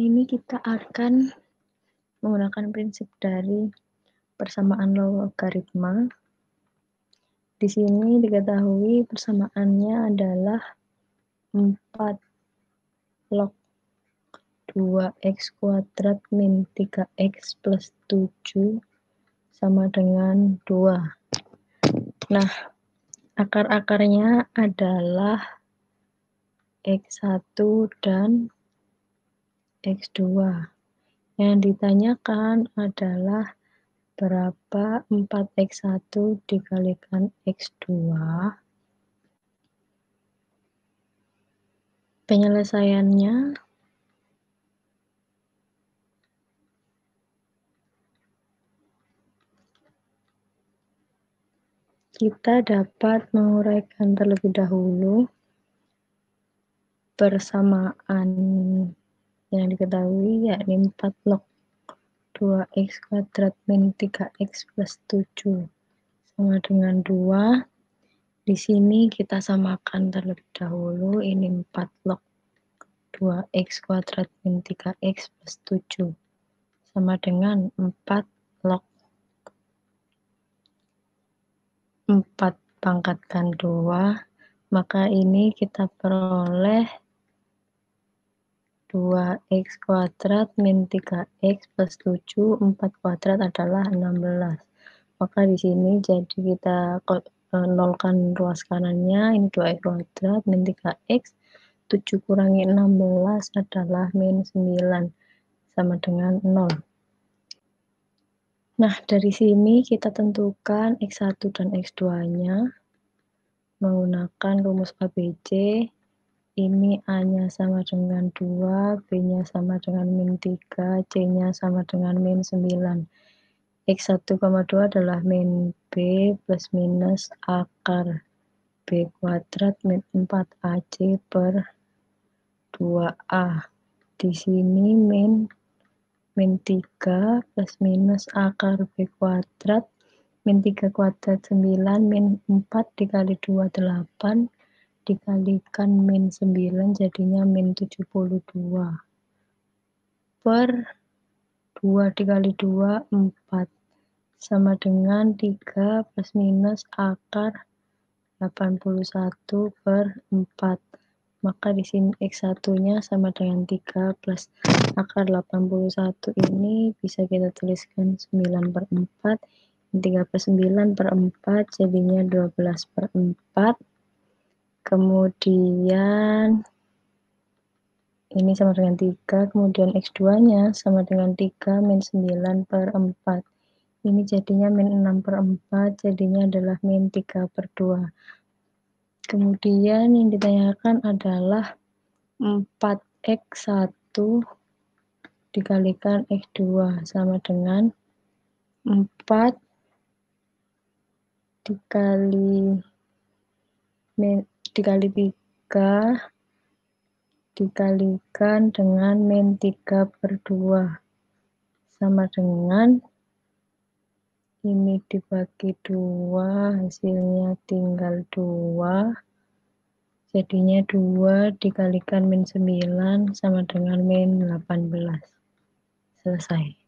ini kita akan menggunakan prinsip dari persamaan logaritma. Di sini diketahui persamaannya adalah 4 log 2x kuadrat min 3x plus 7 sama dengan 2. Nah, akar-akarnya adalah x1 dan x2. Yang ditanyakan adalah berapa 4x1 dikalikan x2. Penyelesaiannya kita dapat menguraikan terlebih dahulu persamaan yang diketahui, yakni 4 log 2x kuadrat min 3x plus 7 sama dengan 2. Di sini kita samakan terlebih dahulu, ini 4 log 2x kuadrat min 3x plus 7 sama dengan 4 log 4 pangkatkan 2, maka ini kita peroleh 2x kuadrat min 3x plus 7, 4 kuadrat adalah 16. Maka di sini jadi kita nolkan ruas kanannya, ini 2x kuadrat min 3x, 7 kurangi 16 adalah min 9, sama dengan 0. Nah, dari sini kita tentukan x1 dan x2-nya menggunakan rumus ABC. Ini A-nya sama dengan 2, B-nya sama dengan min 3, C-nya sama dengan min 9. X1,2 adalah min B plus minus akar B kuadrat min 4AC per 2A. Di sini min 3 plus minus akar B kuadrat min 3 kuadrat 9 min 4 dikali 2 8 dikalikan min 9 jadinya min 72 per 2 dikali 2 4 sama dengan 3 plus minus akar 81 per 4. Maka di sini x1-nya sama dengan 3 plus akar 81 ini bisa kita tuliskan 9 per 4. 3 plus 9 per 4 jadinya 12 per 4. Kemudian ini sama dengan 3. Kemudian x2-nya sama dengan 3 min 9 per 4. Ini jadinya min 6 per 4. Jadinya adalah min 3 per 2. Kemudian yang ditanyakan adalah 4x1 dikalikan x2 sama dengan 4 dikali 3 dikalikan dengan min 3 per 2 sama dengan ini dibagi 2, hasilnya tinggal 2. Jadinya 2 dikalikan min 9 sama dengan min 18. Selesai.